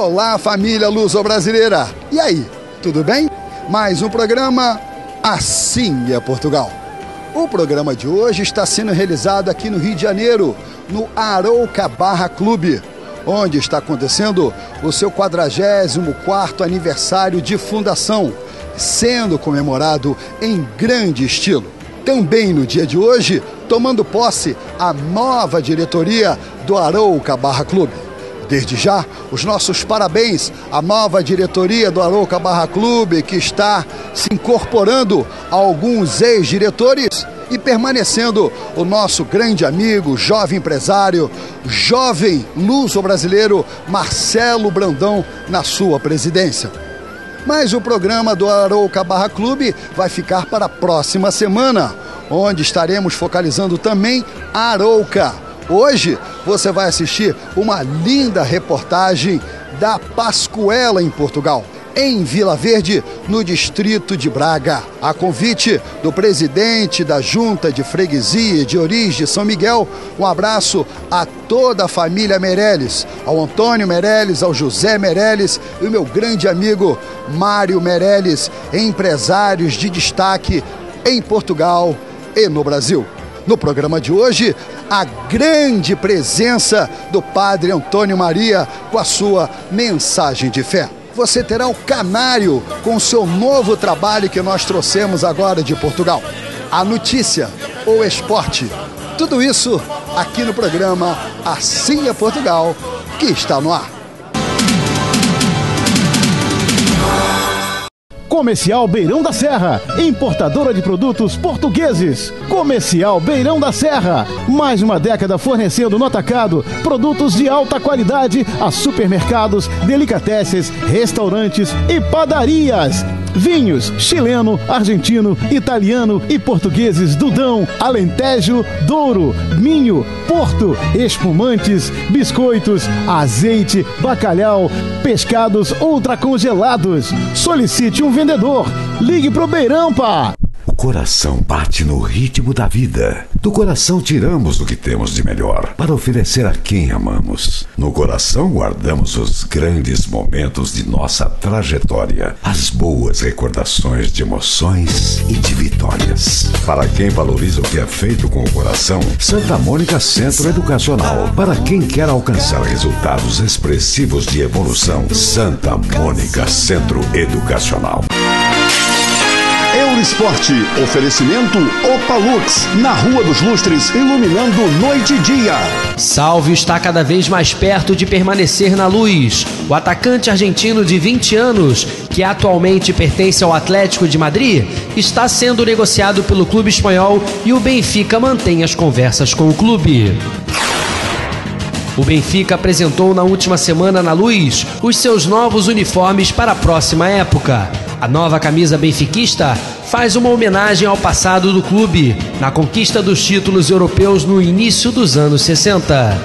Olá, família luso-brasileira! E aí, tudo bem? Mais um programa Assim é Portugal. O programa de hoje está sendo realizado aqui no Rio de Janeiro, no Arouca Barra Clube, onde está acontecendo o seu 44º aniversário de fundação, sendo comemorado em grande estilo. Também no dia de hoje, tomando posse a nova diretoria do Arouca Barra Clube. Desde já, os nossos parabéns à nova diretoria do Arouca Barra Clube, que está se incorporando a alguns ex-diretores e permanecendo o nosso grande amigo, jovem empresário, jovem luso-brasileiro Marcelo Brandão na sua presidência. Mas o programa do Arouca Barra Clube vai ficar para a próxima semana, onde estaremos focalizando também a Arouca. Hoje você vai assistir uma linda reportagem da Pascuela em Portugal, em Vila Verde, no distrito de Braga. A convite do presidente da Junta de Freguesia de Oriz de São Miguel, um abraço a toda a família Meirelles, ao Antônio Meirelles, ao José Meirelles e o meu grande amigo Mário Meirelles, empresários de destaque em Portugal e no Brasil. No programa de hoje, a grande presença do Padre Antônio Maria com a sua mensagem de fé. Você terá o Canário com o seu novo trabalho que nós trouxemos agora de Portugal. A notícia, o esporte, tudo isso aqui no programa Assim é Portugal, que está no ar. Comercial Beirão da Serra, importadora de produtos portugueses. Comercial Beirão da Serra, mais uma década fornecendo no atacado produtos de alta qualidade a supermercados, delicatessen, restaurantes e padarias. Vinhos chileno, argentino, italiano e portugueses do Dão, Alentejo, Douro, Minho, Porto, espumantes, biscoitos, azeite, bacalhau, pescados ultracongelados. Solicite um vendedor. Ligue pro Beirão, pá! O coração bate no ritmo da vida. Do coração tiramos o que temos de melhor para oferecer a quem amamos. No coração guardamos os grandes momentos de nossa trajetória, as boas recordações de emoções e de vitórias. Para quem valoriza o que é feito com o coração, Santa Mônica Centro Educacional. Para quem quer alcançar resultados expressivos de evolução, Santa Mônica Centro Educacional. Eurosport, oferecimento Opalux, na Rua dos Lustres, iluminando noite e dia. Salvio está cada vez mais perto de permanecer na luz. O atacante argentino de 20 anos, que atualmente pertence ao Atlético de Madrid, está sendo negociado pelo clube espanhol e o Benfica mantém as conversas com o clube. O Benfica apresentou na última semana na Luz os seus novos uniformes para a próxima época. A nova camisa benfiquista faz uma homenagem ao passado do clube, na conquista dos títulos europeus no início dos anos 60.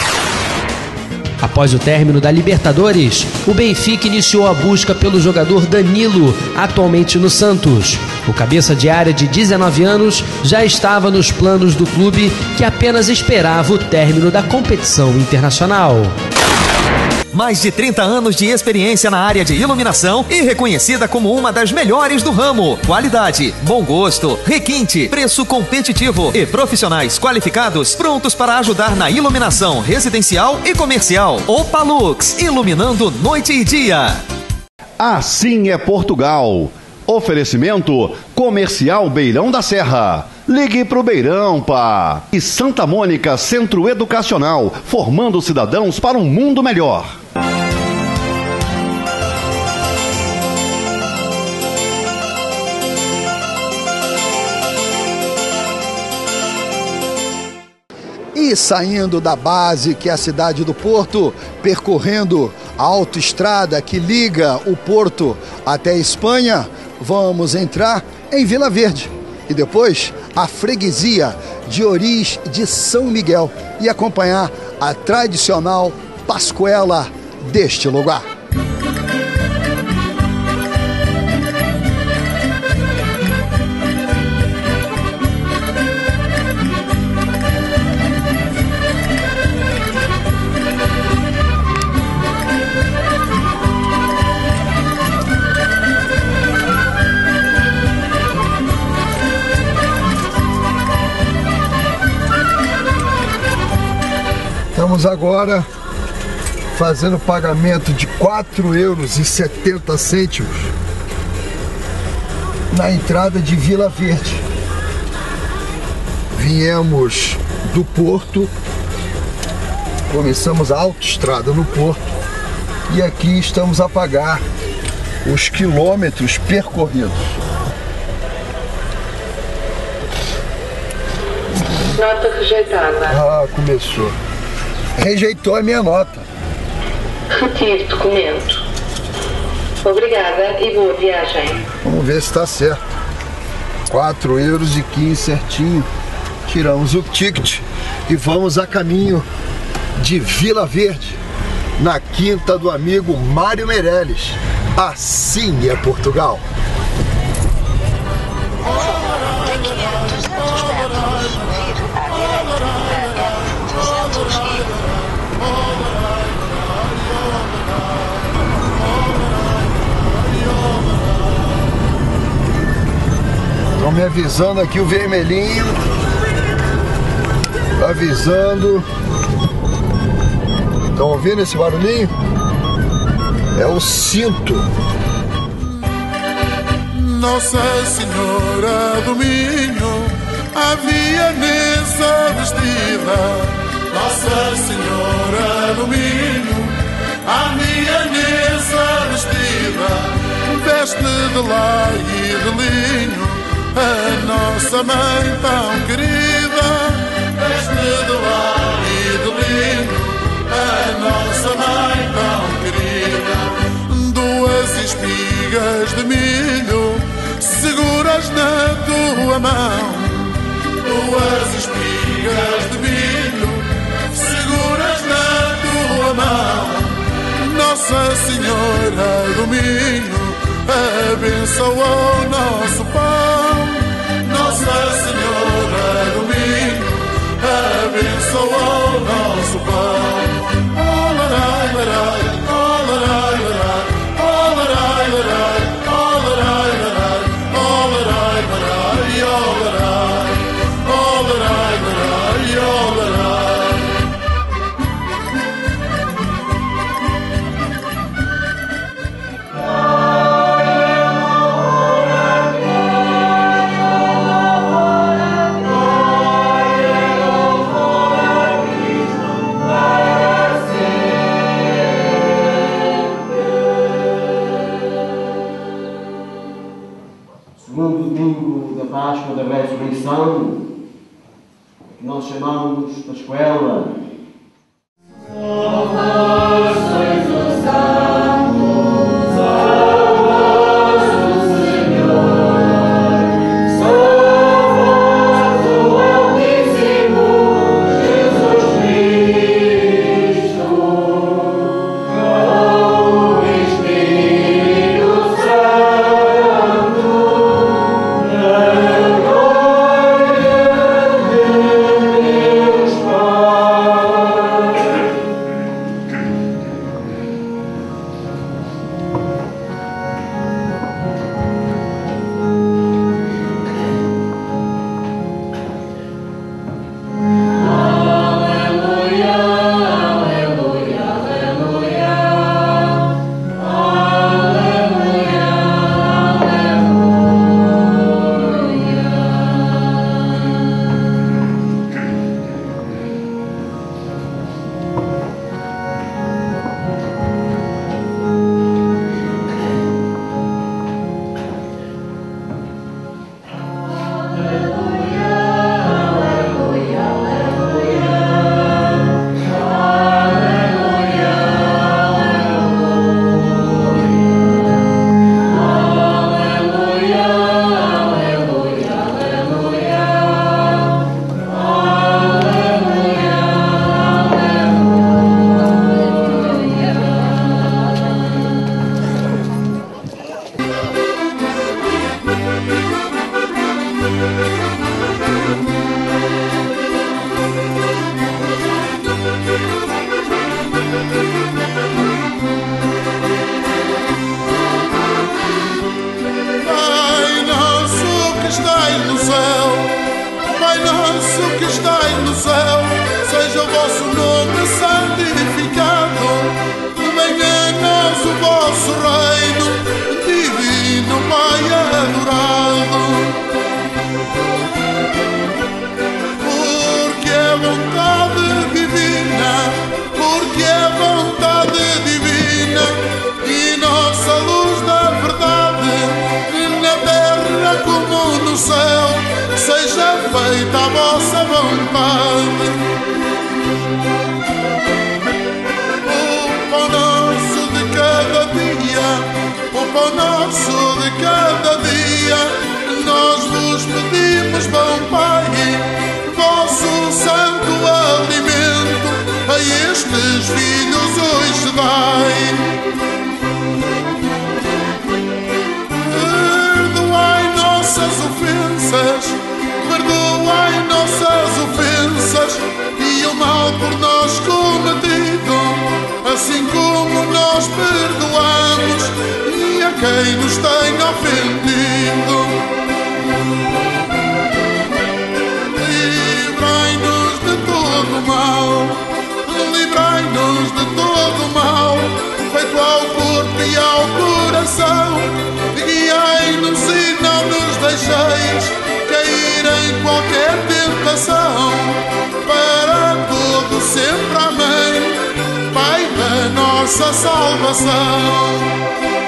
Após o término da Libertadores, o Benfica iniciou a busca pelo jogador Danilo, atualmente no Santos. O cabeça de área de 19 anos já estava nos planos do clube, que apenas esperava o término da competição internacional. Mais de 30 anos de experiência na área de iluminação e reconhecida como uma das melhores do ramo. Qualidade, bom gosto, requinte, preço competitivo e profissionais qualificados prontos para ajudar na iluminação residencial e comercial. Opalux, iluminando noite e dia. Assim é Portugal. Oferecimento Comercial Beirão da Serra. Ligue pro Beirão, pá! E Santa Mônica Centro Educacional, formando cidadãos para um mundo melhor. E saindo da base, que é a cidade do Porto, percorrendo a autoestrada que liga o Porto até a Espanha, vamos entrar em Vila Verde. E depois a freguesia de Oriz de São Miguel e acompanhar a tradicional Pascuela deste lugar. Estamos agora fazendo pagamento de €4,70 na entrada de Vila Verde. Viemos do Porto, começamos a autoestrada no Porto e aqui estamos a pagar os quilômetros percorridos. Nota rejeitada. Ah, começou. Rejeitou a minha nota. Retire documento. Obrigada e boa viagem. Vamos ver se está certo. €4,15 certinho. Tiramos o ticket e vamos a caminho de Vila Verde, na quinta do amigo Mário Meirelles. Assim é Portugal. Estão me avisando aqui o vermelhinho. Avisando. Estão ouvindo esse barulhinho? É o cinto. Nossa Senhora do Minho, a vianesa vestida. Nossa Senhora do Minho, a vianesa vestida. Veste de lã e de linho, a nossa mãe tão querida. Veste de lã e de linho, a nossa mãe tão querida. Duas espigas de milho seguras na tua mão. Duas espigas de milho seguras na tua mão. Nossa Senhora do Minho, abençoa o nosso pão. Nossa Senhora do Minho, abençoa o nosso pão. Oh, larai, larai, oh, larai, larai, oh, larai, larai, oh, larai, larai, oh, larai, larai, oh, larai, oh, larai, larai, oh, larai. Segundo domingo da Páscoa da Ressurreição, que nós chamamos Pascuela. nosso reino, divino Pai adorado. Porque é vontade divina, porque é vontade divina, e nossa luz da verdade, na terra como no céu, seja feita a vossa vontade. O pão nosso de cada dia, nós vos pedimos, bom Pai, vosso santo alimento, a estes filhos hoje dai. Perdoai nossas ofensas, perdoai nossas ofensas, e o mal por nós cometido, assim como nós perdoamos a quem nos tem ofendido. Livrai-nos de todo mal, livrai-nos de todo mal, feito ao corpo e ao coração. Guiai-nos e não nos deixeis cair em qualquer tentação. Para todo sempre amém, Pai da nossa salvação.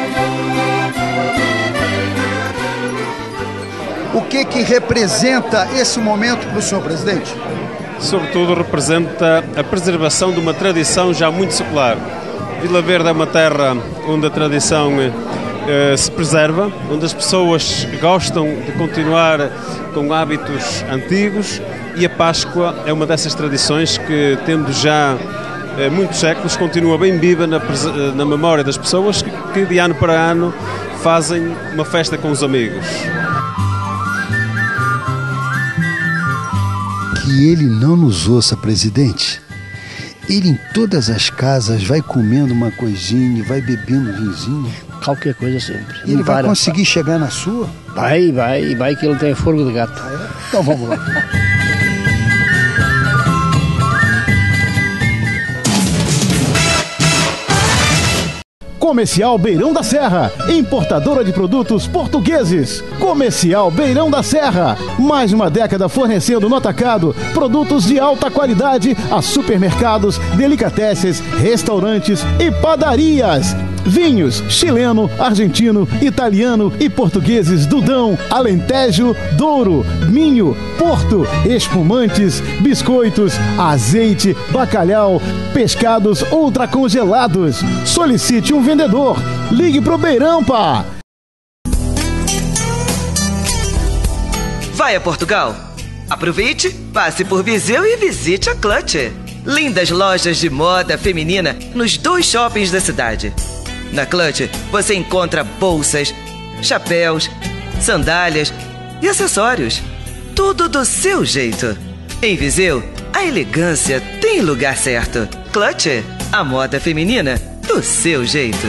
O que representa esse momento para o senhor presidente? Sobretudo representa a preservação de uma tradição já muito secular. Vila Verde é uma terra onde a tradição se preserva, onde as pessoas gostam de continuar com hábitos antigos, e a Páscoa é uma dessas tradições que, tendo já muitos séculos, continua bem viva na memória das pessoas que de ano para ano fazem uma festa com os amigos. Que ele não nos ouça, presidente. Ele em todas as casas vai comendo uma coisinha, vai bebendo vinzinho. Qualquer coisa sempre. E ele vai conseguir chegar na sua? Vai que ele tem fogo de gato. Ah, é? Então vamos lá. Comercial Beirão da Serra, importadora de produtos portugueses. Comercial Beirão da Serra, mais de uma década fornecendo no atacado produtos de alta qualidade a supermercados, delicatessen, restaurantes e padarias. Vinhos chileno, argentino, italiano e portugueses do Dão, Alentejo, Douro, Minho, Porto, espumantes, biscoitos, azeite, bacalhau, pescados ultracongelados. Solicite um vendedor. Ligue pro Beirão, pá! Vai a Portugal? Aproveite, passe por Viseu e visite a Clutch. Lindas lojas de moda feminina nos 2 shoppings da cidade. Na Clutch você encontra bolsas, chapéus, sandálias e acessórios. Tudo do seu jeito. Em Viseu, a elegância tem lugar certo. Clutch, a moda feminina do seu jeito.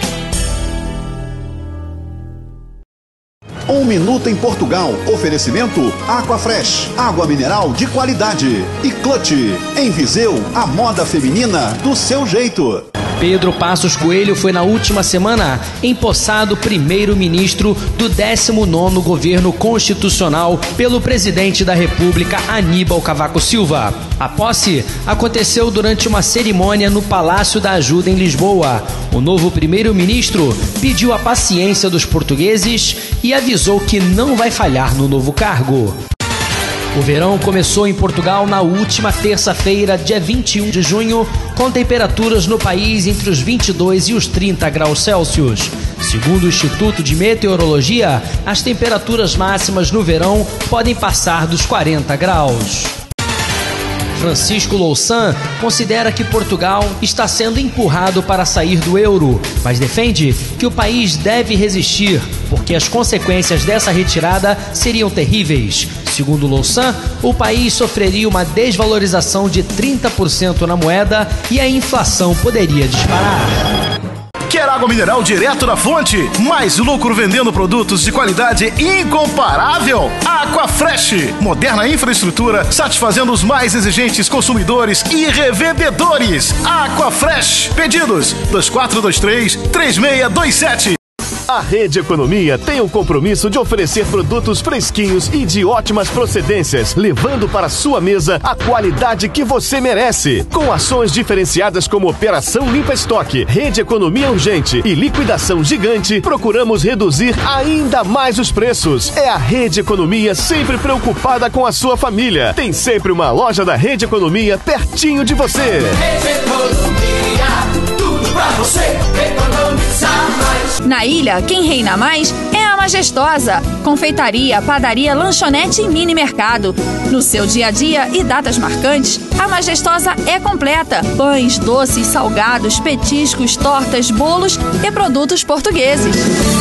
1 minuto em Portugal. Oferecimento Aquafresh, água mineral de qualidade. E Clutch, em Viseu, a moda feminina do seu jeito. Pedro Passos Coelho foi na última semana empossado primeiro-ministro do 19º governo constitucional pelo presidente da República, Aníbal Cavaco Silva. A posse aconteceu durante uma cerimônia no Palácio da Ajuda em Lisboa. O novo primeiro-ministro pediu a paciência dos portugueses e avisou que não vai falhar no novo cargo. O verão começou em Portugal na última terça-feira, dia 21 de junho, com temperaturas no país entre os 22 e os 30 graus Celsius. Segundo o Instituto de Meteorologia, as temperaturas máximas no verão podem passar dos 40 graus. Francisco Louçã considera que Portugal está sendo empurrado para sair do euro, mas defende que o país deve resistir, porque as consequências dessa retirada seriam terríveis. Segundo Louçã, o país sofreria uma desvalorização de 30% na moeda e a inflação poderia disparar. Quer água mineral direto da fonte? Mais lucro vendendo produtos de qualidade incomparável? Aquafresh, moderna infraestrutura satisfazendo os mais exigentes consumidores e revendedores. Aquafresh, pedidos 2423-3627. A Rede Economia tem o compromisso de oferecer produtos fresquinhos e de ótimas procedências, levando para sua mesa a qualidade que você merece. Com ações diferenciadas como Operação Limpa Estoque, Rede Economia Urgente e Liquidação Gigante, procuramos reduzir ainda mais os preços. É a Rede Economia sempre preocupada com a sua família. Tem sempre uma loja da Rede Economia pertinho de você. Rede Economia, tudo pra você economizar mais. Na ilha, quem reina mais é a Majestosa. Confeitaria, padaria, lanchonete e mini mercado. No seu dia a dia e datas marcantes, a Majestosa é completa. Pães, doces, salgados, petiscos, tortas, bolos e produtos portugueses.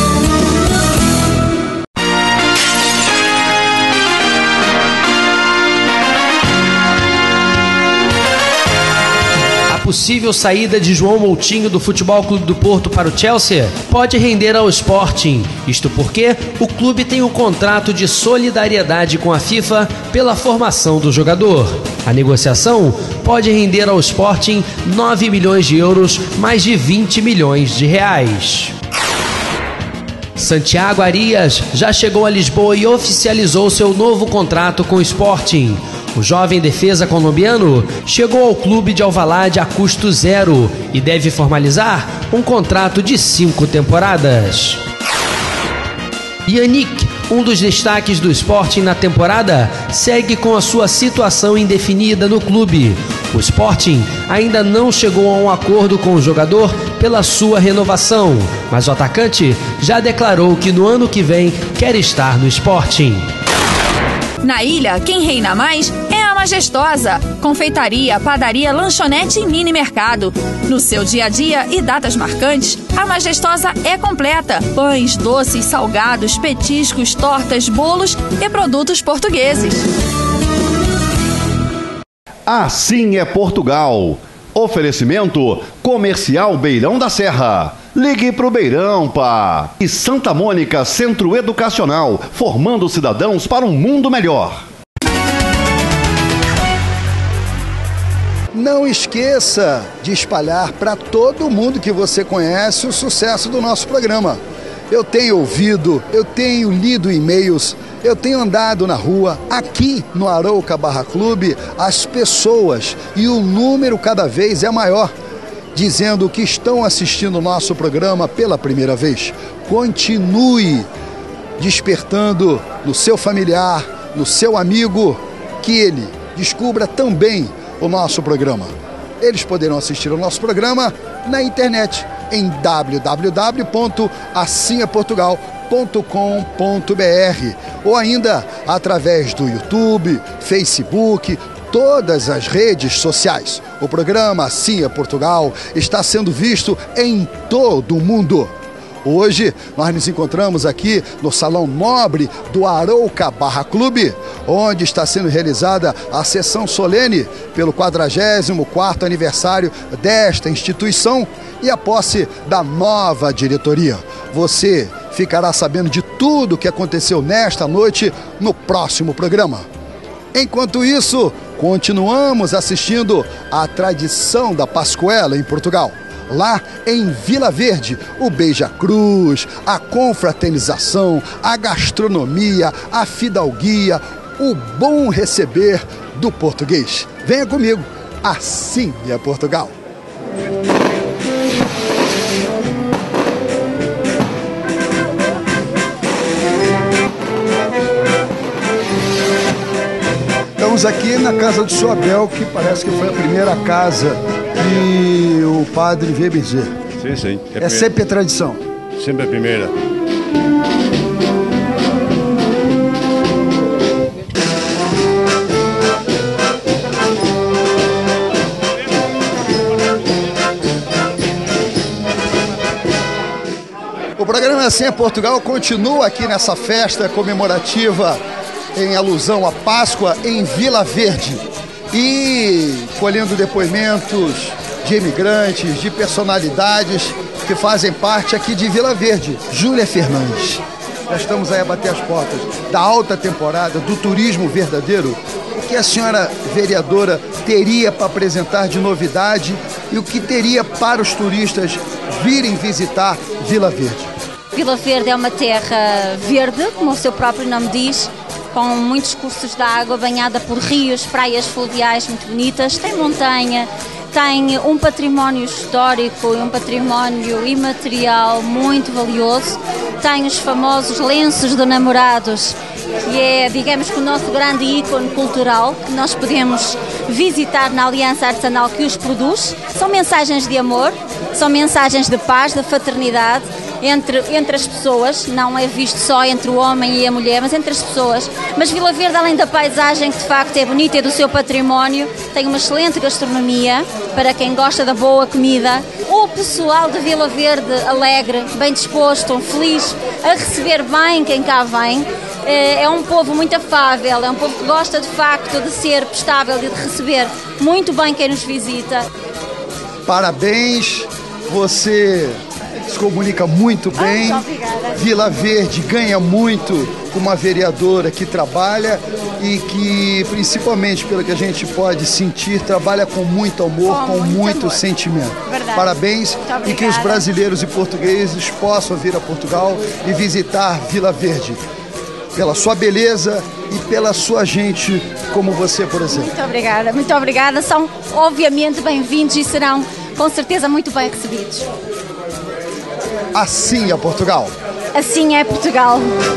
A possível saída de João Moutinho do Futebol Clube do Porto para o Chelsea pode render ao Sporting. Isto porque o clube tem um contrato de solidariedade com a FIFA pela formação do jogador. A negociação pode render ao Sporting 9 milhões de euros, mais de 20 milhões de reais. Santiago Arias já chegou a Lisboa e oficializou seu novo contrato com o Sporting. O jovem defesa colombiano chegou ao clube de Alvalade a custo zero e deve formalizar um contrato de 5 temporadas. Yannick, um dos destaques do Sporting na temporada, segue com a sua situação indefinida no clube. O Sporting ainda não chegou a um acordo com o jogador pela sua renovação, mas o atacante já declarou que no ano que vem quer estar no Sporting. Na ilha, quem reina mais é a Majestosa. Confeitaria, padaria, lanchonete e mini mercado. No seu dia a dia e datas marcantes, a Majestosa é completa. Pães, doces, salgados, petiscos, tortas, bolos e produtos portugueses. Assim é Portugal. Oferecimento Comercial Beirão da Serra. Ligue pro Beirão, pá! E Santa Mônica Centro Educacional, formando cidadãos para um mundo melhor. Não esqueça de espalhar para todo mundo que você conhece o sucesso do nosso programa. Eu tenho ouvido, eu tenho lido e-mails, eu tenho andado na rua, aqui no Arouca Barra Clube, as pessoas, e o número cada vez é maior, dizendo que estão assistindo o nosso programa pela primeira vez. Continue despertando no seu familiar, no seu amigo, que ele descubra também o nosso programa. Eles poderão assistir o nosso programa na internet, em www.assimeportugal.com.br ou ainda através do YouTube, Facebook, todas as redes sociais. O programa Assim é Portugal está sendo visto em todo o mundo. Hoje nós nos encontramos aqui no Salão Nobre do Arouca Barra Clube, onde está sendo realizada a sessão solene pelo 44º aniversário desta instituição e a posse da nova diretoria. Você ficará sabendo de tudo o que aconteceu nesta noite no próximo programa. Enquanto isso, continuamos assistindo à tradição da Pascuela em Portugal. Lá em Vila Verde, o beija-cruz, a confraternização, a gastronomia, a fidalguia, o bom receber do português. Venha comigo, assim é Portugal. Estamos aqui na casa do Sr. Abel, que parece que foi a primeira casa que o padre veio benzer. Sim, sim. É sempre a tradição. Sempre a primeira. O programa Assim é Portugal continua aqui nessa festa comemorativa em alusão à Páscoa em Vila Verde e colhendo depoimentos de imigrantes, de personalidades que fazem parte aqui de Vila Verde. Júlia Fernandes. Nós estamos aí a bater as portas da alta temporada, do turismo verdadeiro. O que a senhora vereadora teria para apresentar de novidade e o que teria para os turistas virem visitar Vila Verde? Vila Verde é uma terra verde, como o seu próprio nome diz, com muitos cursos de água, banhada por rios, praias fluviais muito bonitas, tem montanha, tem um património histórico e um património imaterial muito valioso, tem os famosos lenços de namorados, que é, digamos, que o nosso grande ícone cultural, que nós podemos visitar na aliança artesanal que os produz. São mensagens de amor, são mensagens de paz, de fraternidade entre as pessoas, não é visto só entre o homem e a mulher, mas entre as pessoas. Mas Vila Verde, além da paisagem, que de facto é bonita e do seu património, tem uma excelente gastronomia, para quem gosta da boa comida. O pessoal de Vila Verde, alegre, bem disposto, feliz, a receber bem quem cá vem. É um povo muito afável, é um povo que gosta de facto de ser prestável e de receber muito bem quem nos visita. Parabéns, você se comunica muito bem. Muito obrigada. Vila Verde ganha muito com uma vereadora que trabalha e que, principalmente pelo que a gente pode sentir, trabalha com muito amor, com muito amor. sentimento. Verdade. Parabéns Muito e que os obrigada. brasileiros e portugueses possam vir a Portugal e visitar Vila Verde. Pela sua beleza e pela sua gente, como você, por exemplo. Muito obrigada, muito obrigada. São obviamente bem-vindos e serão com certeza muito bem recebidos. Assim é Portugal. Assim é Portugal.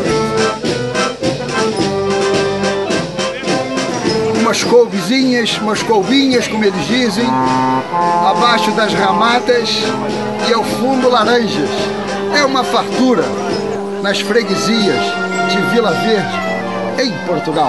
Umas couvezinhas, umas couvinhas, como eles dizem, abaixo das ramadas e ao fundo laranjas. É uma fartura nas freguesias de Vila Verde, em Portugal.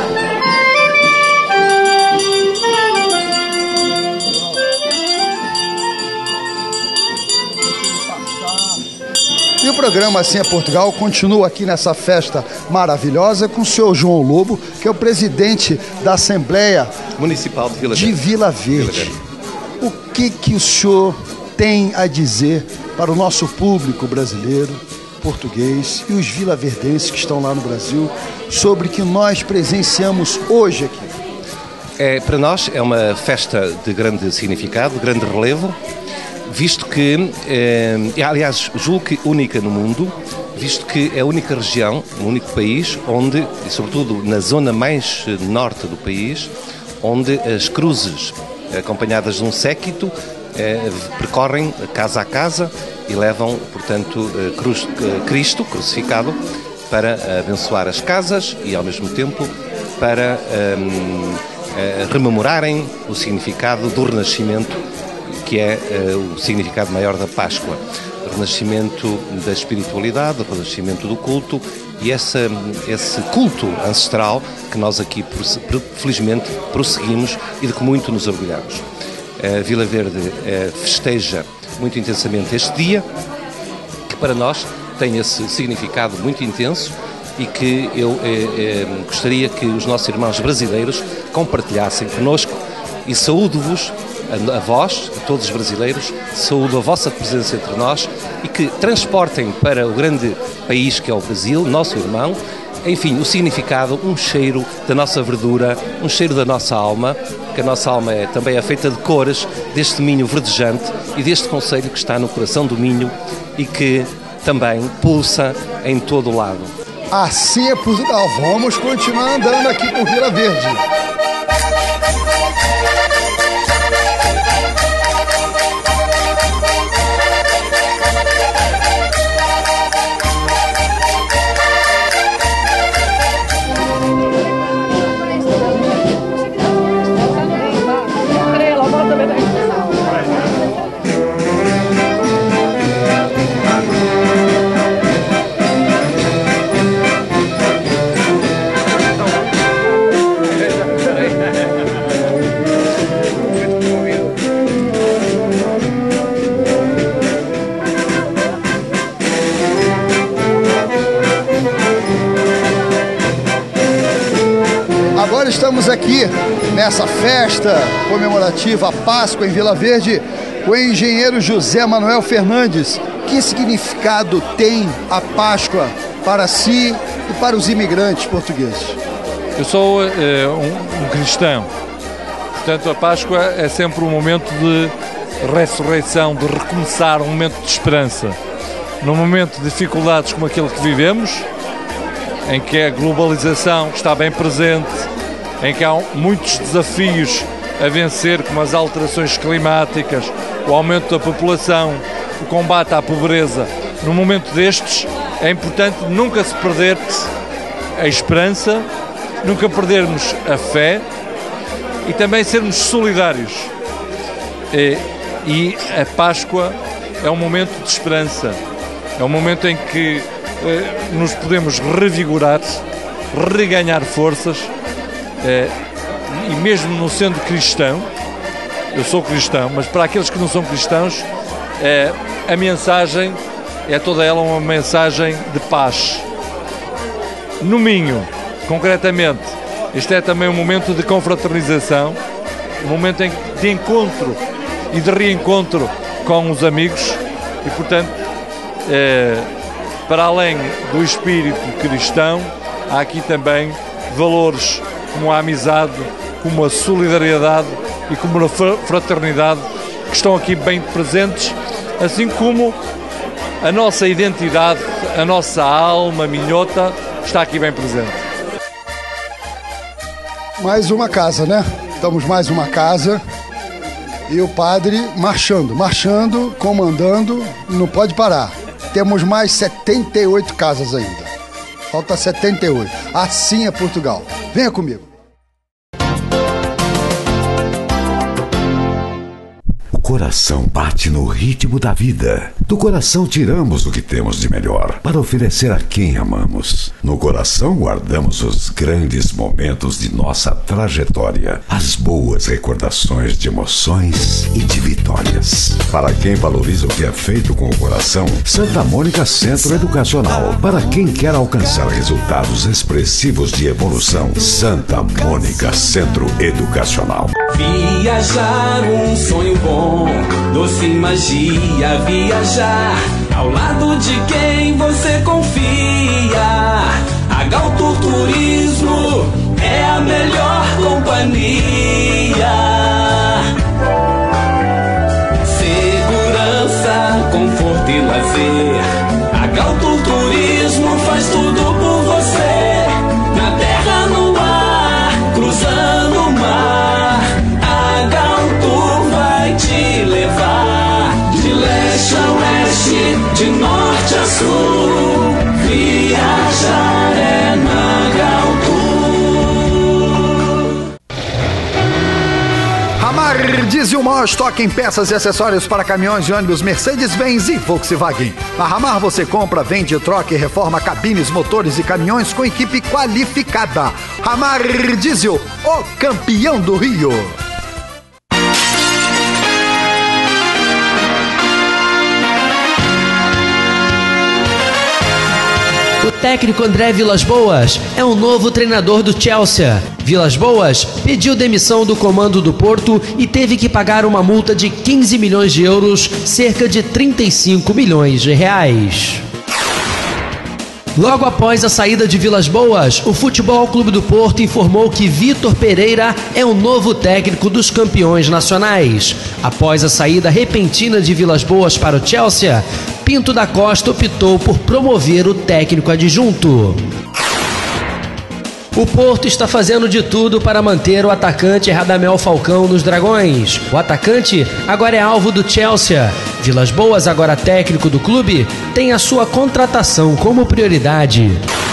E o programa Assim é Portugal continua aqui nessa festa maravilhosa com o senhor João Lobo, que é o presidente da Assembleia Municipal de Vila Verde. O que o senhor tem a dizer para o nosso público brasileiro, português e os vilaverdenses que estão lá no Brasil sobre o que nós presenciamos hoje aqui? Para nós é uma festa de grande significado, de grande relevo, visto que, aliás, julgo que única no mundo, visto que é a única região, o único país onde, e sobretudo na zona mais norte do país, onde as cruzes, acompanhadas de um séquito, percorrem casa a casa e levam, portanto, Cristo crucificado para abençoar as casas e, ao mesmo tempo, para rememorarem o significado do Renascimento, que é o significado maior da Páscoa. O renascimento da espiritualidade, o renascimento do culto e esse culto ancestral que nós aqui, felizmente, prosseguimos e de que muito nos orgulhamos. Vila Verde festeja muito intensamente este dia, que para nós tem esse significado muito intenso e que eu gostaria que os nossos irmãos brasileiros compartilhassem connosco, e saúdo-vos, a vós, a todos os brasileiros, saúdo a vossa presença entre nós e que transportem para o grande país que é o Brasil, nosso irmão, enfim, o significado, um cheiro da nossa verdura, um cheiro da nossa alma, que a nossa alma também é feita de cores deste Minho verdejante e deste concelho que está no coração do Minho e que também pulsa em todo o lado. Assim é Portugal. Vamos continuar andando aqui por Vila Verde. Agora estamos aqui nessa festa comemorativa à Páscoa em Vila Verde o engenheiro José Manuel Fernandes. Que significado tem a Páscoa para si e para os imigrantes portugueses? Eu sou um cristão, portanto a Páscoa é sempre um momento de ressurreição, de recomeçar, um momento de esperança. Num momento de dificuldades como aquele que vivemos, em que a globalização está bem presente, em que há muitos desafios a vencer, como as alterações climáticas, o aumento da população, o combate à pobreza. Num momento destes, é importante nunca se perder a esperança, nunca perdermos a fé e também sermos solidários. E a Páscoa é um momento de esperança, é um momento em que nos podemos revigorar, reganhar forças, e mesmo não sendo cristão, eu sou cristão, mas para aqueles que não são cristãos, a mensagem é toda ela uma mensagem de paz. No Minho, concretamente, este é também um momento de confraternização, um momento de encontro e de reencontro com os amigos e, portanto, para além do espírito cristão, há aqui também valores como a amizade, como a solidariedade e como a fraternidade que estão aqui bem presentes, assim como a nossa identidade, a nossa alma minhota está aqui bem presente. Mais uma casa, né? Estamos mais uma casa e o padre marchando, comandando, não pode parar. Temos mais 78 casas ainda. Falta 78. Assim é Portugal. Venha comigo. O coração bate no ritmo da vida. Do coração tiramos o que temos de melhor para oferecer a quem amamos. No coração guardamos os grandes momentos de nossa trajetória, as boas recordações de emoções e de vitórias. Para quem valoriza o que é feito com o coração, Santa Mônica Centro Educacional. Para quem quer alcançar resultados expressivos de evolução, Santa Mônica Centro Educacional. Viajar, um sonho bom, doce magia, viajar ao lado de quem você confia. A Galto Turismo é a melhor companhia. Segurança, conforto e lazer. A Galto Turismo faz tudo por você. Na terra, no ar, cruzando o mar. A Galto vai te levar de leste a oeste, de norte a sul. Viajar é na Galto. Ramar Diesel, maior estoque em peças e acessórios para caminhões e ônibus Mercedes-Benz e Volkswagen. Na Ramar você compra, vende, troca e reforma cabines, motores e caminhões com equipe qualificada. Ramar Diesel, o campeão do Rio. O técnico André Vilas-Boas é o novo treinador do Chelsea. Vilas-Boas pediu demissão do comando do Porto e teve que pagar uma multa de 15 milhões de euros, cerca de 35 milhões de reais. Logo após a saída de Vilas-Boas, o Futebol Clube do Porto informou que Vitor Pereira é o novo técnico dos campeões nacionais. Após a saída repentina de Vilas-Boas para o Chelsea, Pinto da Costa optou por promover o técnico adjunto. O Porto está fazendo de tudo para manter o atacante Radamel Falcão nos Dragões. O atacante agora é alvo do Chelsea. Vilas-Boas, agora técnico do clube, tem a sua contratação como prioridade.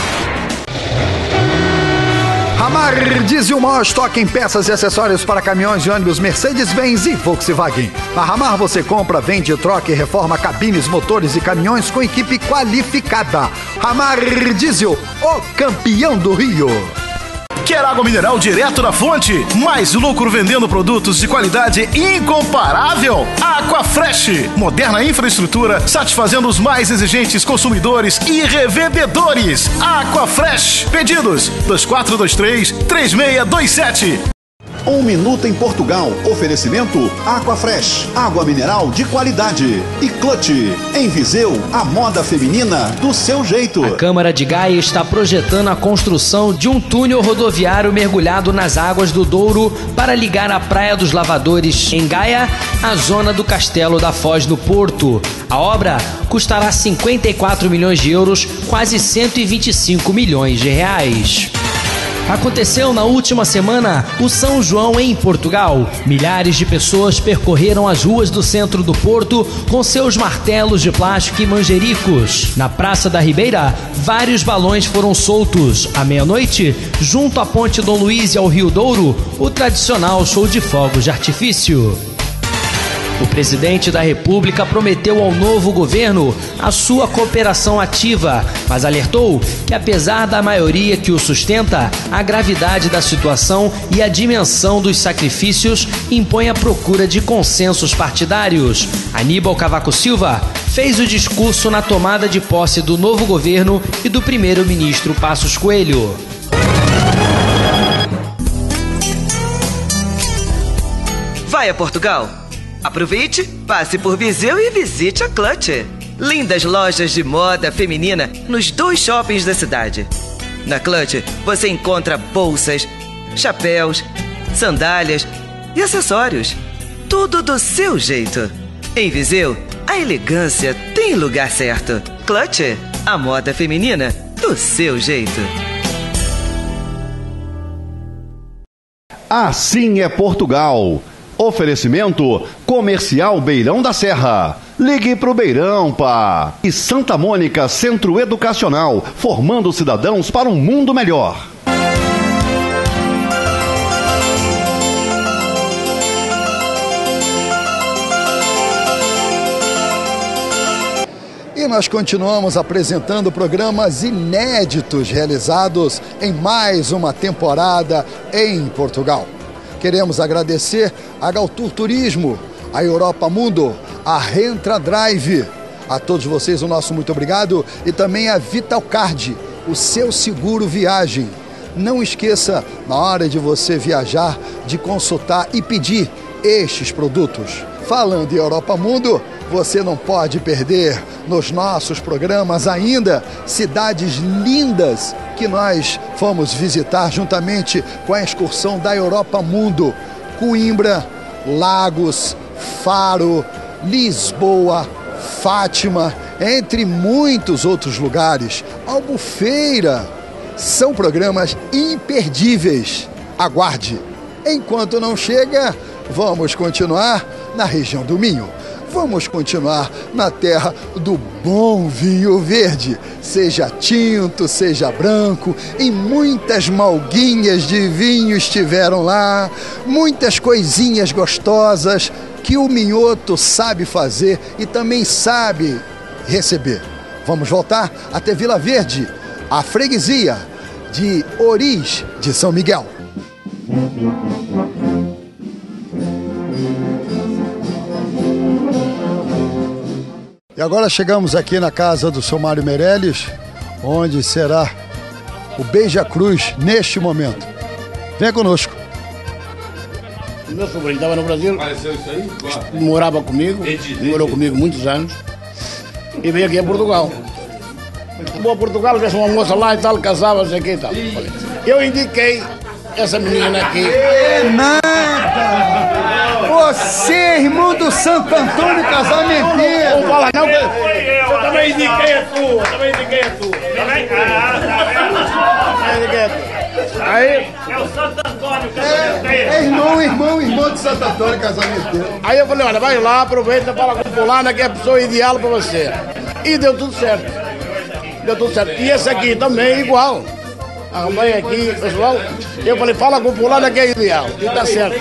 Ramar Diesel, maior estoque em peças e acessórios para caminhões e ônibus Mercedes-Benz e Volkswagen. Na Ramar você compra, vende, troca e reforma cabines, motores e caminhões com equipe qualificada. Ramar Diesel, o campeão do Rio. Quer água mineral direto da fonte? Mais lucro vendendo produtos de qualidade incomparável? Aquafresh, moderna infraestrutura satisfazendo os mais exigentes consumidores e revendedores. Aquafresh, pedidos 2423-3627. Um minuto em Portugal. Oferecimento Aquafresh, água mineral de qualidade. E Clutch, em Viseu, a moda feminina do seu jeito. A Câmara de Gaia está projetando a construção de um túnel rodoviário mergulhado nas águas do Douro para ligar a Praia dos Lavadores, em Gaia, à zona do Castelo da Foz, no Porto. A obra custará 54 milhões de euros, quase 125 milhões de reais. Aconteceu na última semana o São João em Portugal. Milhares de pessoas percorreram as ruas do centro do Porto com seus martelos de plástico e manjericos. Na Praça da Ribeira, vários balões foram soltos. À meia-noite, junto à Ponte Dom Luís e ao Rio Douro, o tradicional show de fogos de artifício. O presidente da República prometeu ao novo governo a sua cooperação ativa, mas alertou que, apesar da maioria que o sustenta, a gravidade da situação e a dimensão dos sacrifícios impõe a procura de consensos partidários. Aníbal Cavaco Silva fez o discurso na tomada de posse do novo governo e do primeiro-ministro Passos Coelho. Vai a Portugal? Aproveite, passe por Viseu e visite a Clutch. Lindas lojas de moda feminina nos 2 shoppings da cidade. Na Clutch você encontra bolsas, chapéus, sandálias e acessórios. Tudo do seu jeito. Em Viseu, a elegância tem lugar certo. Clutch, a moda feminina do seu jeito. Assim é Portugal. Oferecimento Comercial Beirão da Serra. Ligue pro Beirão, pá. E Santa Mônica Centro Educacional, formando cidadãos para um mundo melhor. E nós continuamos apresentando programas inéditos realizados em mais uma temporada em Portugal. Queremos agradecer a Galtour Turismo, a Europa Mundo, a Rentra Drive. A todos vocês o nosso muito obrigado e também a Vitalcard, o seu seguro viagem. Não esqueça, na hora de você viajar, de consultar e pedir estes produtos. Falando em Europa Mundo, você não pode perder nos nossos programas ainda cidades lindas que nós fomos visitar juntamente com a excursão da Europa Mundo. Coimbra, Lagos, Faro, Lisboa, Fátima, entre muitos outros lugares. Albufeira. São programas imperdíveis. Aguarde. Enquanto não chega, vamos continuar na região do Minho. Vamos continuar na terra do bom vinho verde, seja tinto, seja branco, e muitas malguinhas de vinho estiveram lá, muitas coisinhas gostosas que o Minhoto sabe fazer e também sabe receber. Vamos voltar até Vila Verde, a freguesia de Oriz de São Miguel. E agora chegamos aqui na casa do seu Mário Meirelles, onde será o Beija-Cruz neste momento. Venha conosco. Meu sobrinho estava no Brasil, morava comigo, morou comigo muitos anos, e veio aqui a Portugal. Vou a Portugal, vejo uma moça lá e tal, casava-se aqui e tal. Eu indiquei essa menina aqui. Você, irmão do Santo Antônio Casamenteiro. Não fala não, eu também indiquei a tua, Aí, é o Santo Antônio Casamenteiro. É irmão de Santo Antônio Casamenteiro. Aí eu falei, olha, vai lá, aproveita, fala com fulana que é a pessoa ideal pra você. E deu tudo certo. E esse aqui também igual. Arrumei aqui, pessoal. Eu falei, fala com fulana que é ideal. E tá certo.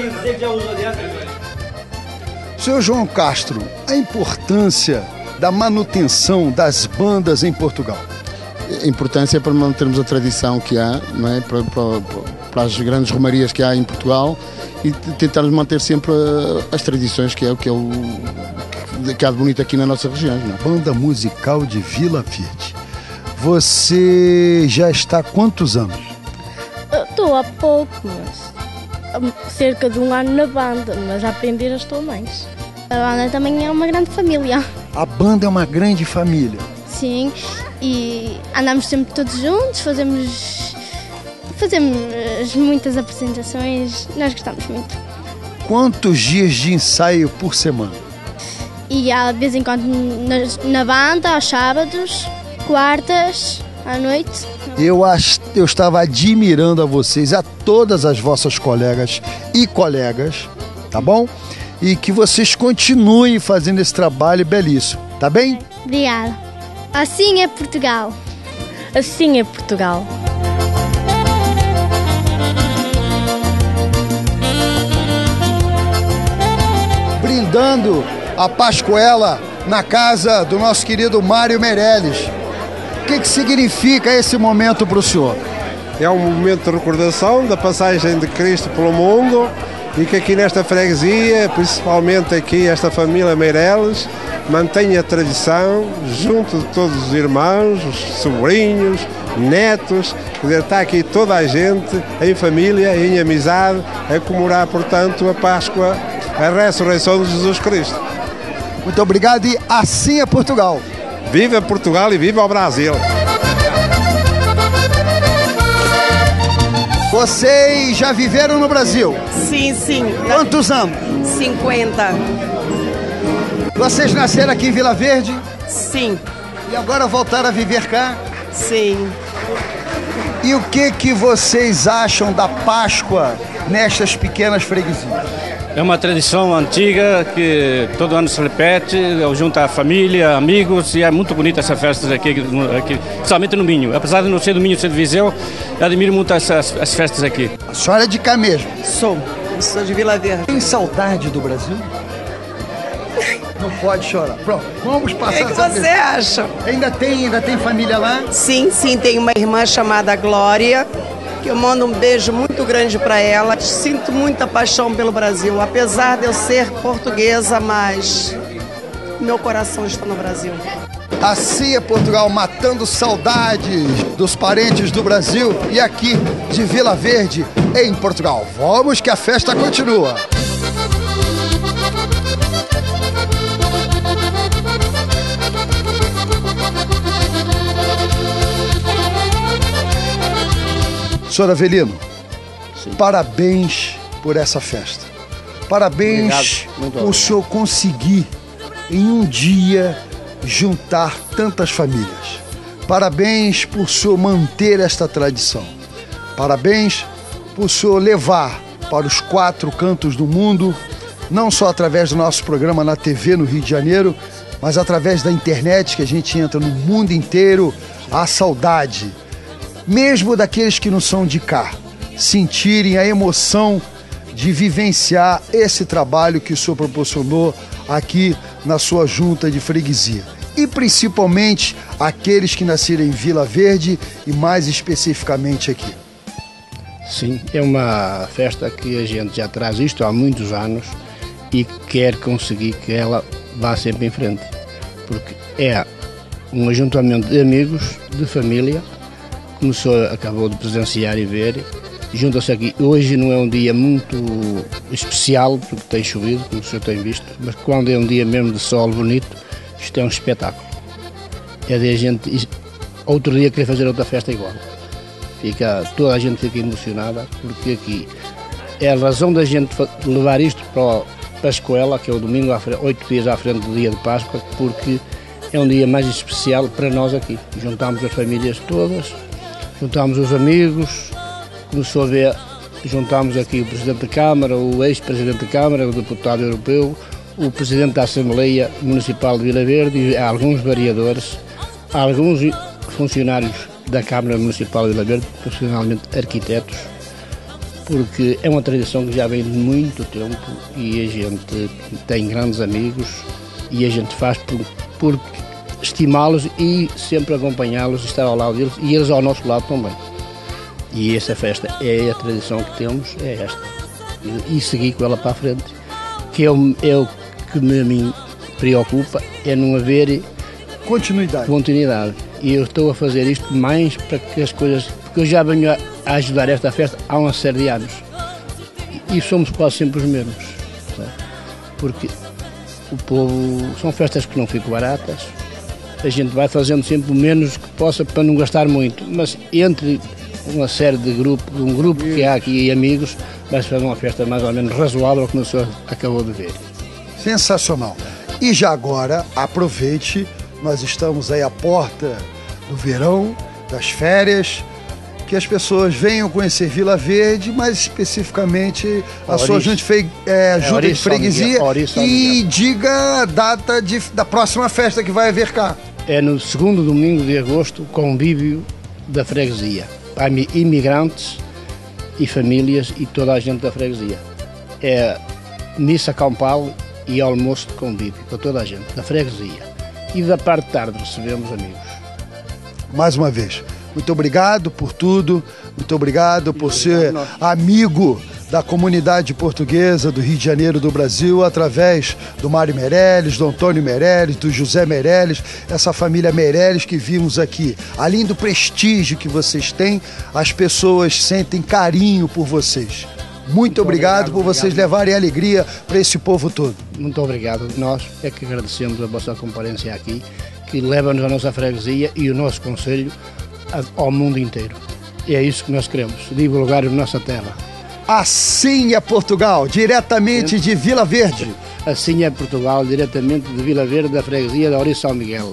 Senhor João Castro, a importância da manutenção das bandas em Portugal. A importância é para mantermos a tradição que há, não é? Para as grandes romarias que há em Portugal e tentarmos manter sempre as tradições que há de bonito aqui na nossa região. Não é? Banda musical de Vila Verde. Você já está há quantos anos? Estou há pouco, mas cerca de um ano na banda, mas a aprender já estou mais. A banda também é uma grande família. A banda é uma grande família. Sim, e andamos sempre todos juntos, fazemos muitas apresentações, nós gostamos muito. Quantos dias de ensaio por semana? E há de vez em quando na banda, aos sábados, quartas, à noite. Eu estava admirando a vocês, a todas as vossas colegas e colegas, tá bom? E que vocês continuem fazendo esse trabalho belíssimo, tá bem? Obrigada. Assim é Portugal. Assim é Portugal. Brindando a Pascuela na casa do nosso querido Mário Meirelles. O que significa esse momento para o senhor? É um momento de recordação da passagem de Cristo pelo mundo e que aqui nesta freguesia, principalmente aqui esta família Meirelles, mantém a tradição junto de todos os irmãos, os sobrinhos, netos, quer dizer, está aqui toda a gente em família, em amizade, a comemorar, portanto, a Páscoa, a ressurreição de Jesus Cristo. Muito obrigado e assim é Portugal. Viva Portugal e viva o Brasil! Vocês já viveram no Brasil? Sim, sim. Quantos anos? 50. Vocês nasceram aqui em Vila Verde? Sim. E agora voltaram a viver cá? Sim. E o que vocês acham da Páscoa nestas pequenas freguesias? É uma tradição antiga que todo ano se repete, junta a família, amigos, e é muito bonita essa festa aqui, principalmente no Minho. Apesar de não ser do Minho, ser de Viseu, eu admiro muito as festas aqui. A senhora é de cá mesmo? Sou de Vila Verde. Tem saudade do Brasil? Não pode chorar. Pronto, vamos passar. O que você acha? Ainda tem família lá? Sim, tem uma irmã chamada Glória, que eu mando um beijo muito grande para ela. Sinto muita paixão pelo Brasil, apesar de eu ser portuguesa, mas meu coração está no Brasil. Assim é Portugal, matando saudades dos parentes do Brasil e aqui de Vila Verde, em Portugal. Vamos que a festa continua. Senhor Avelino, parabéns por essa festa. Parabéns por o senhor conseguir em um dia juntar tantas famílias. Parabéns por o senhor manter esta tradição. Parabéns por o senhor levar para os 4 cantos do mundo, não só através do nosso programa na TV no Rio de Janeiro, mas através da internet, que a gente entra no mundo inteiro, a saudade, mesmo daqueles que não são de cá, sentirem a emoção de vivenciar esse trabalho que o senhor proporcionou aqui na sua junta de freguesia. E principalmente aqueles que nasceram em Vila Verde e mais especificamente aqui. Sim, é uma festa que a gente já traz isto há muitos anos e quer conseguir que ela vá sempre em frente, porque é um ajuntamento de amigos, de família, acabou de presenciar e ver, junta-se aqui. Hoje não é um dia muito especial, porque tem chovido, como o senhor tem visto, mas quando é um dia mesmo de sol bonito, isto é um espetáculo. É de a gente, outro dia, querer fazer outra festa igual. Toda a gente fica emocionada, porque aqui é a razão da gente levar isto para a escola, que é o domingo, 8 dias à frente do dia de Páscoa, porque é um dia mais especial para nós aqui. Juntamos as famílias todas, juntamos os amigos, começou a ver, juntamos aqui o Presidente da Câmara, o ex-Presidente da Câmara, o Deputado Europeu, o Presidente da Assembleia Municipal de Vila Verde, e alguns vereadores, alguns funcionários da Câmara Municipal de Vila Verde, profissionalmente arquitetos, porque é uma tradição que já vem de muito tempo e a gente tem grandes amigos e a gente faz por estimá-los e sempre acompanhá-los, estar ao lado deles e eles ao nosso lado também. E essa festa é a tradição que temos, é esta. E seguir com ela para a frente, que é o que me preocupa, é não haver continuidade. E eu estou a fazer isto mais para que as coisas, porque eu já venho a ajudar esta festa há uma série de anos. e somos quase sempre os mesmos, sabe? Porque o povo, são festas que não ficam baratas, a gente vai fazendo sempre o menos que possa para não gastar muito, mas entre uma série de grupos, um grupo que há aqui e amigos, vai-se fazer uma festa mais ou menos razoável, como o senhor acabou de ver. Sensacional. E já agora, aproveite, nós estamos aí à porta do verão, das férias, que as pessoas venham conhecer Vila Verde, mas especificamente a sua junta de freguesia, e diga a data da próxima festa que vai haver cá. É no segundo domingo de agosto, convívio da freguesia. Há imigrantes e famílias e toda a gente da freguesia. É missa campal e almoço de convívio para toda a gente da freguesia. E da parte de tarde recebemos amigos. Mais uma vez, muito obrigado por tudo, muito obrigado por ser amigo da comunidade portuguesa do Rio de Janeiro, do Brasil, através do Mário Meirelles, do Antônio Meirelles, do José Meirelles, essa família Meirelles que vimos aqui. Além do prestígio que vocês têm, as pessoas sentem carinho por vocês. Muito obrigado por vocês levarem alegria para esse povo todo. Muito obrigado. Nós é que agradecemos a vossa comparência aqui, que leva-nos a nossa freguesia e o nosso concelho ao mundo inteiro. E é isso que nós queremos, divulgar a nossa terra. Assim é Portugal, diretamente de Vila Verde. Assim é Portugal, diretamente de Vila Verde, da freguesia da Ouriço São Miguel.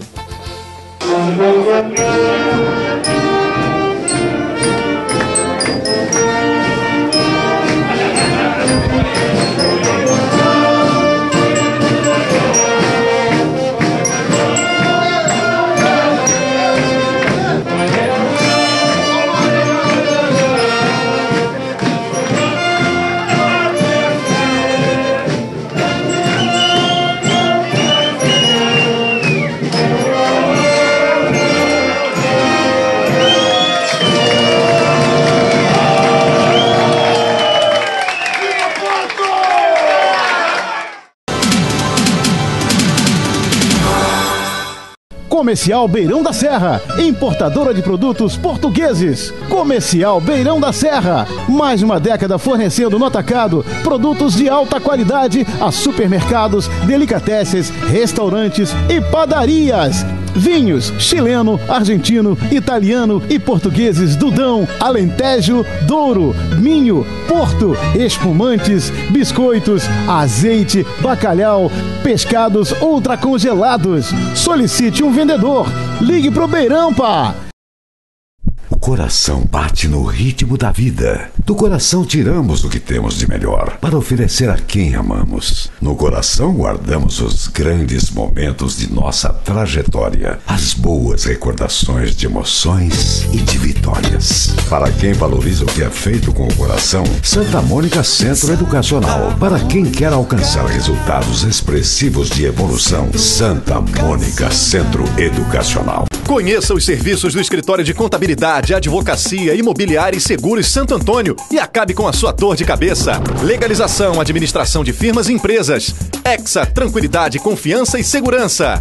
Comercial Beirão da Serra, importadora de produtos portugueses. Comercial Beirão da Serra, mais de uma década fornecendo no atacado produtos de alta qualidade a supermercados, delicatessen, restaurantes e padarias. Vinhos chileno, argentino, italiano e portugueses do Dão, Alentejo, Douro, Minho, Porto, espumantes, biscoitos, azeite, bacalhau, pescados ultracongelados. Solicite um vendedor. Ligue pro Beirão, pá! O coração bate no ritmo da vida. Do coração tiramos o que temos de melhor para oferecer a quem amamos. No coração guardamos os grandes momentos de nossa trajetória, as boas recordações de emoções e de vitórias. Para quem valoriza o que é feito com o coração, Santa Mônica Centro Educacional. Para quem quer alcançar resultados expressivos de evolução, Santa Mônica Centro Educacional. Conheça os serviços do Escritório de Contabilidade, Advocacia, Imobiliária e Seguros Santo Antônio e acabe com a sua dor de cabeça. Legalização, administração de firmas e empresas. Hexa, tranquilidade, confiança e segurança.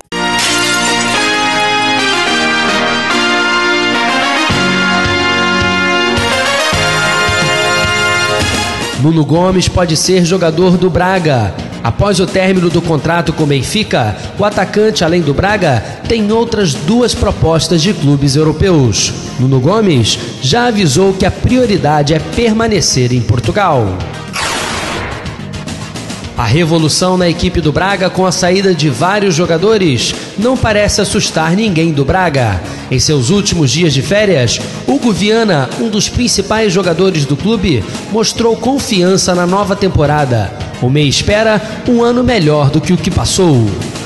Nuno Gomes pode ser jogador do Braga. Após o término do contrato com o Benfica, o atacante, além do Braga, tem outras 2 propostas de clubes europeus. Nuno Gomes já avisou que a prioridade é permanecer em Portugal. A revolução na equipe do Braga com a saída de vários jogadores não parece assustar ninguém do Braga. Em seus últimos dias de férias, Hugo Viana, um dos principais jogadores do clube, mostrou confiança na nova temporada. O meia espera um ano melhor do que o que passou.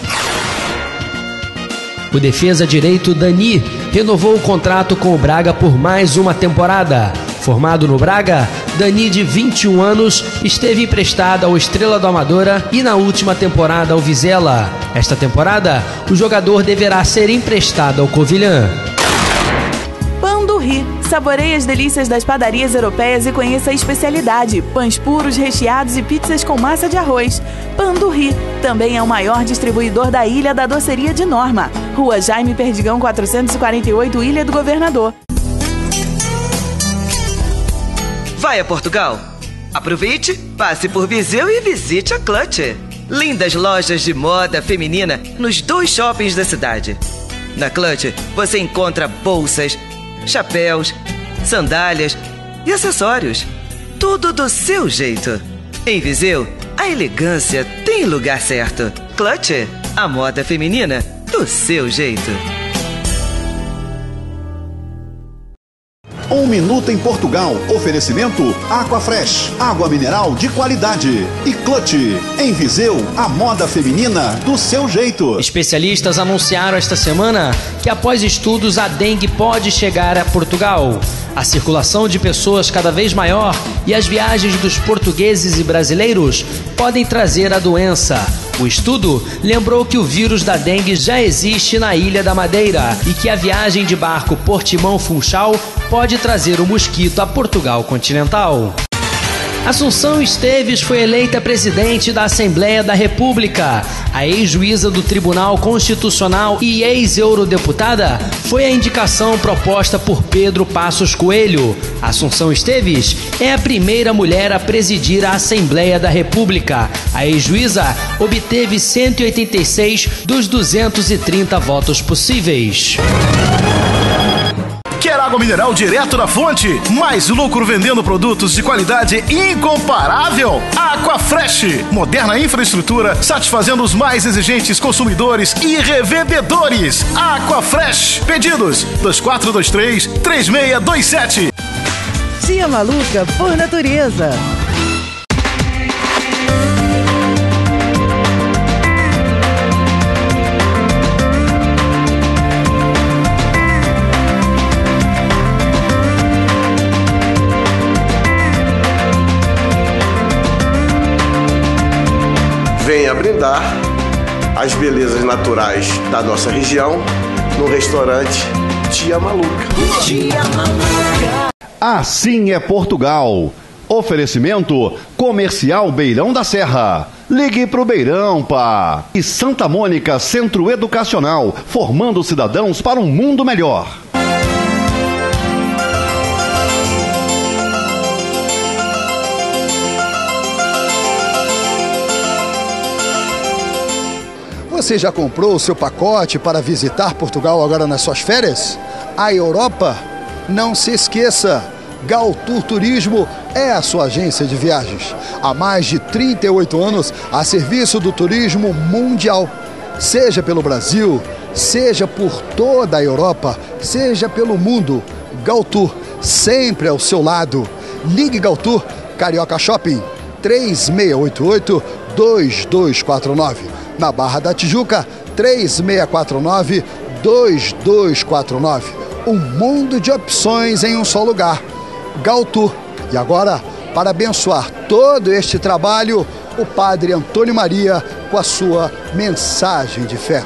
O defesa direito Dani renovou o contrato com o Braga por mais uma temporada. Formado no Braga, Dani, de 21 anos, esteve emprestado ao Estrela do Amadora e na última temporada ao Vizela. Esta temporada, o jogador deverá ser emprestado ao Covilhã. Pão do Ri. Saboreie as delícias das padarias europeias e conheça a especialidade: pães puros, recheados e pizzas com massa de arroz. Pão do Ri também é o maior distribuidor da ilha da doceria de Norma. Rua Jaime Perdigão 448, Ilha do Governador. Vai a Portugal? Aproveite, passe por Viseu e visite a Clutch. Lindas lojas de moda feminina nos 2 shoppings da cidade. Na Clutch, você encontra bolsas, chapéus, sandálias e acessórios. Tudo do seu jeito. Em Viseu, a elegância tem lugar certo. Clutch, a moda feminina do seu jeito. 1 minuto em Portugal. Oferecimento Aquafresh, água mineral de qualidade. E Clutch, em Viseu, a moda feminina do seu jeito. Especialistas anunciaram esta semana que após estudos a dengue pode chegar a Portugal. A circulação de pessoas cada vez maior e as viagens dos portugueses e brasileiros podem trazer a doença. O estudo lembrou que o vírus da dengue já existe na Ilha da Madeira e que a viagem de barco Portimão-Funchal pode trazer o mosquito a Portugal continental. Assunção Esteves foi eleita presidente da Assembleia da República. A ex-juíza do Tribunal Constitucional e ex-eurodeputada foi a indicação proposta por Pedro Passos Coelho. Assunção Esteves é a primeira mulher a presidir a Assembleia da República. A ex-juíza obteve 186 dos 230 votos possíveis. Quer água mineral direto da fonte? Mais lucro vendendo produtos de qualidade incomparável? Aquafresh, moderna infraestrutura, satisfazendo os mais exigentes consumidores e revendedores. Aquafresh, pedidos 2423-3627. Tia Maluca por natureza. Venha brindar as belezas naturais da nossa região no restaurante Tia Maluca. Tia Maluca. Assim é Portugal. Oferecimento Comercial Beirão da Serra. Ligue pro Beirão, pá. E Santa Mônica Centro Educacional, formando cidadãos para um mundo melhor. Você já comprou o seu pacote para visitar Portugal agora nas suas férias? A Europa? Não se esqueça, Galtour Turismo é a sua agência de viagens. Há mais de 38 anos a serviço do turismo mundial. Seja pelo Brasil, seja por toda a Europa, seja pelo mundo, Galtour sempre ao seu lado. Ligue Galtour, Carioca Shopping, 3688-2249. Na Barra da Tijuca, 3649-2249. Um mundo de opções em um só lugar. Galtour. E agora, para abençoar todo este trabalho, o Padre Antônio Maria com a sua mensagem de fé.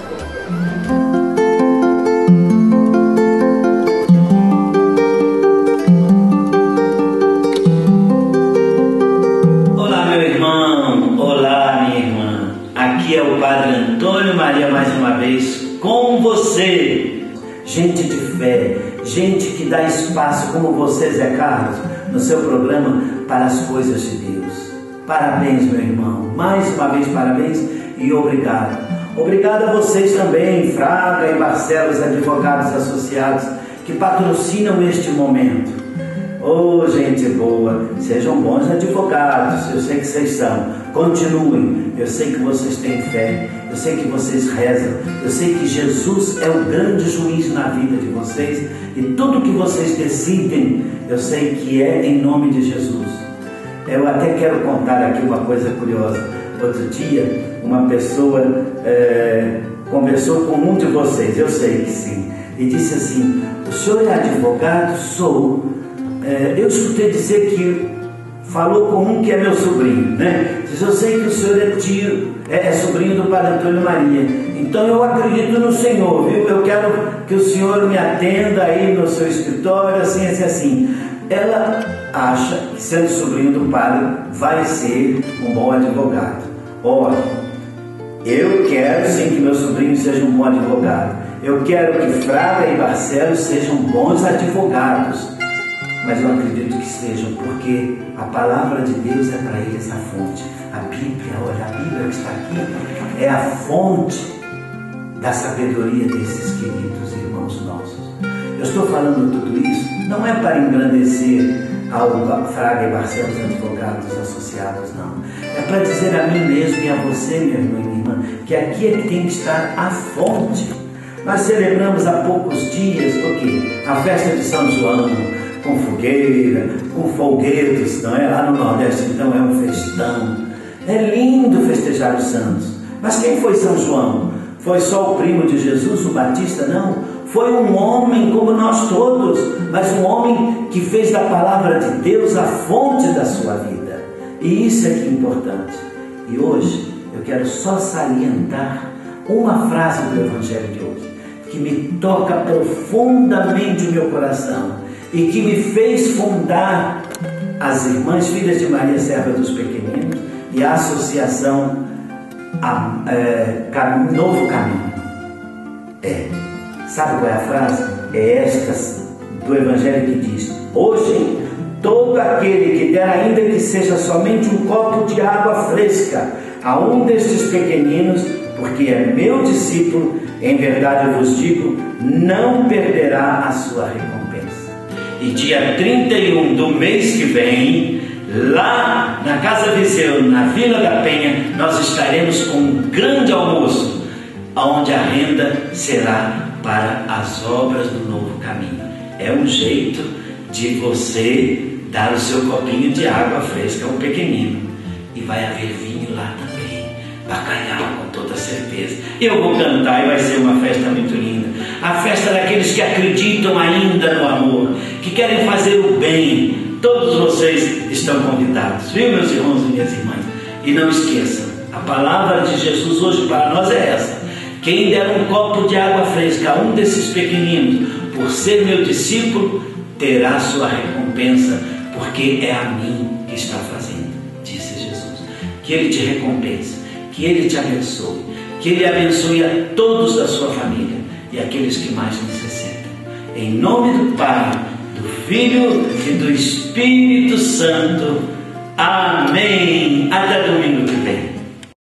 Olá, meu irmão. Olá, minha irmã. Aqui é o Padre Antônio Maria mais uma vez com você. Gente de fé, gente que dá espaço como você, Zé Carlos, no seu programa para as coisas de Deus. Parabéns, meu irmão. Mais uma vez, parabéns e obrigado. Obrigado a vocês também, Fraga e Barcelos, advogados associados, que patrocinam este momento. Ô, gente boa, sejam bons advogados, eu sei que vocês são. Continuem, eu sei que vocês têm fé, eu sei que vocês rezam, eu sei que Jesus é o grande juiz na vida de vocês e tudo que vocês decidem, eu sei que é em nome de Jesus. Eu até quero contar aqui uma coisa curiosa. Outro dia, uma pessoa conversou com um de vocês, eu sei que sim, e disse assim: o senhor é advogado? Sou. Eu escutei dizer que falou com um que é meu sobrinho, né? Diz, eu sei que o senhor é tio, é sobrinho do Padre Antônio Maria, então eu acredito no senhor, viu? Eu quero que o senhor me atenda aí no seu escritório, assim, assim, assim. Ela acha que, sendo sobrinho do padre, vai ser um bom advogado. Olha, eu quero sim que meu sobrinho seja um bom advogado. Eu quero que Fraga e Barcelos sejam bons advogados. mas eu acredito que sejam, porque a palavra de Deus é para eles a fonte. A Bíblia, olha, a Bíblia que está aqui é a fonte da sabedoria desses queridos irmãos nossos. Eu estou falando tudo isso, não é para engrandecer ao Fraga e Barcelos, advogados associados, não. É para dizer a mim mesmo e a você, meu irmão e minha irmã, que aqui é que tem que estar a fonte. Nós celebramos há poucos dias o quê? A festa de São João, com fogueira, com folguedos, não é? Lá no Nordeste, então, é um festão. É lindo festejar os santos. Mas quem foi São João? Foi só o primo de Jesus, o Batista? Não. Foi um homem como nós todos, mas um homem que fez da palavra de Deus a fonte da sua vida. E isso é que é importante. E hoje eu quero só salientar uma frase do Evangelho de hoje, que me toca profundamente o meu coração e que me fez fundar as Irmãs Filhas de Maria Serva dos Pequeninos e a Associação Novo Caminho. Sabe qual é a frase? É esta do Evangelho que diz: hoje, todo aquele que der, ainda que seja somente um copo de água fresca, a um destes pequeninos, porque é meu discípulo, em verdade eu vos digo, não perderá a sua recompensa. E dia 31 do mês que vem, lá na Casa Viseu, na Vila da Penha, nós estaremos com um grande almoço, onde a renda será para as obras do Novo Caminho. É um jeito de você dar o seu copinho de água fresca ao pequenino. E vai haver vinho lá também, bacalhau com toda certeza. Eu vou cantar e vai ser uma festa muito linda. A festa daqueles que acreditam ainda no amor, que querem fazer o bem. Todos vocês estão convidados, viu, meus irmãos e minhas irmãs? E não esqueçam, a palavra de Jesus hoje para nós é essa: quem der um copo de água fresca a um desses pequeninos, por ser meu discípulo, terá sua recompensa, porque é a mim que está fazendo, disse Jesus. Que Ele te recompense, que Ele te abençoe, que Ele abençoe a todos da sua família e aqueles que mais necessitam. Em nome do Pai, do Filho e do Espírito Santo. Amém. Até domingo que vem.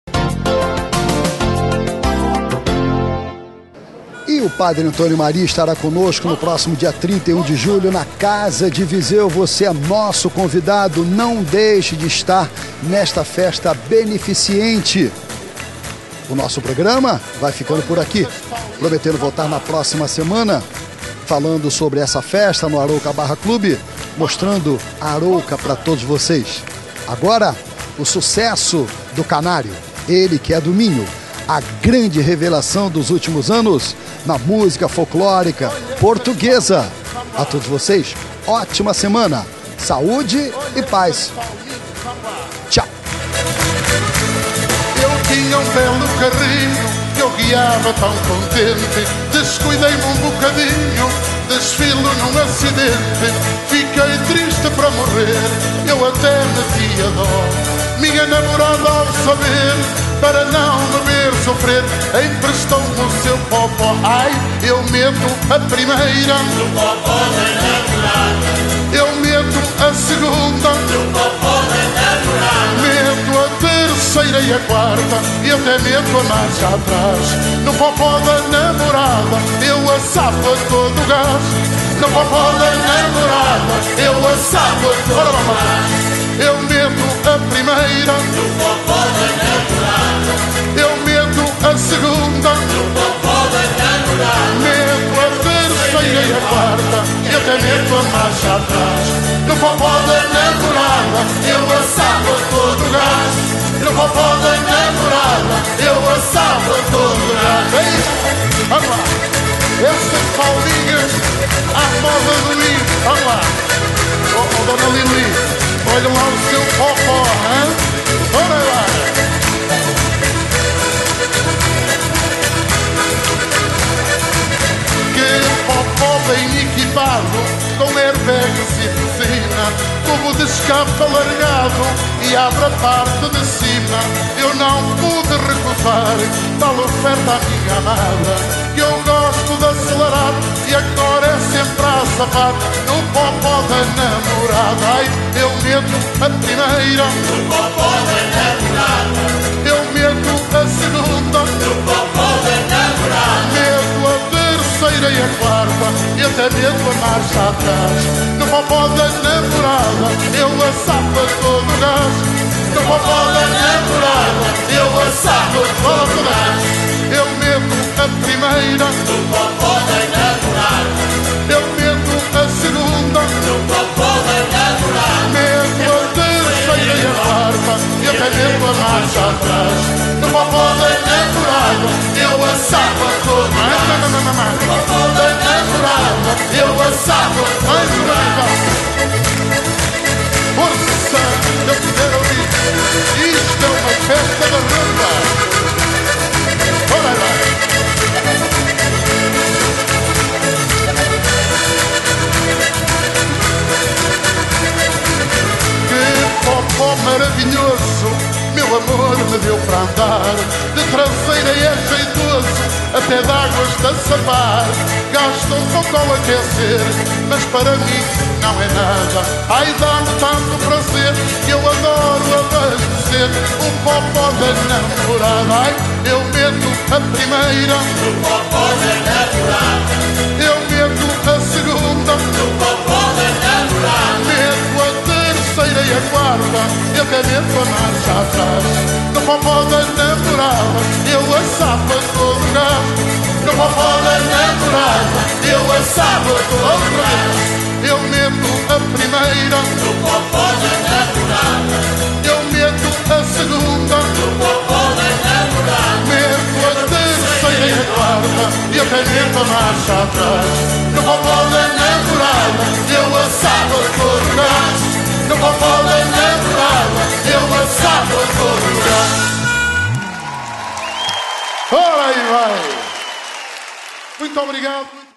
E o Padre Antônio Maria estará conosco no próximo dia 31 de julho na Casa de Viseu. Você é nosso convidado, não deixe de estar nesta festa beneficente. O nosso programa vai ficando por aqui, prometendo voltar na próxima semana, falando sobre essa festa no Arouca Barra Clube, mostrando a Arouca para todos vocês. Agora, o sucesso do Canário, ele que é do Minho, a grande revelação dos últimos anos na música folclórica portuguesa. A todos vocês, ótima semana, saúde e paz. Tchau. Eu tinha um belo carrinho que eu guiava tão contente, descuidei-me um bocadinho, desfilo num acidente, fiquei triste para morrer, eu até metia dó. Minha namorada, ao saber, para não me ver sofrer, emprestou-me o seu popó. Ai, eu meto a primeira do popó da namorada, eu meto a segunda do popó da namorada, meto a terceira e a quarta e até meto a marcha atrás. No popó da namorada eu assava todo o gás, no popó da namorada eu assava todo o gás. Eu meto a primeira do popó da namorada, eu meto a segunda do popó da namorada, meto a terceira e a quarta e até meto a marcha atrás. No popó da namorada eu assava todo o gás, no popó da namorada eu assava todo o gás. Ei, vamos lá, essas paulinhas à moda do milho, vamos lá. Oh, dona Lili, olha lá o seu popó, hein? Olha lá. Que popó bem equipado, com airbags e buzina, tubo de escape alargado e abre a parte de cima. Eu não pude recusar tal oferta à minha amada, que eu gosto de acelerar e agora é sempre a safar no popó da namorada. meto a primeira no popó da namorada. Eu meto a segunda no popó da namorada. Meto a terceira e a quarta e até meto a marcha atrás. No popó da namorada eu assava todo o gás. No popó da namorada eu assava todo o gás. Eu meto a primeira no popó da namorada. Eu meto a segunda no popó da namorada. Meto a terceira e a quarta e até meto a marcha atrás. No popó da namorada eu assava todo o gás. No popó da namorada eu assava todo o gás. Força, eu quero ouvir. Isto é uma festa da rumba. Olha lá. Que popó maravilhoso, meu amor me deu para andar. De traseira é jeitoso, até d'águas de sapar. Gasto um pouco ao aquecer, mas para mim não é nada. Ai, dá-me tanto prazer que eu adoro abastecer o popó da namorada. Ai, eu meto a primeira no popó da namorada. Eu meto a segunda no popó da namorada. Meto a terceira e a quarta e até meto a marcha atrás. No popó da namorada eu assava todo o gás. No popó da namorada eu assava todo o gás. Eu meto a primeira no popó da namorada. Eu meto a segunda no popó da namorada. Meto a terceira e a quarta e até meto a marcha atrás. No popó da namorada eu assava todo o gás. No popó da namorada eu assava todo o gás. Ora aí vai. Muito obrigado.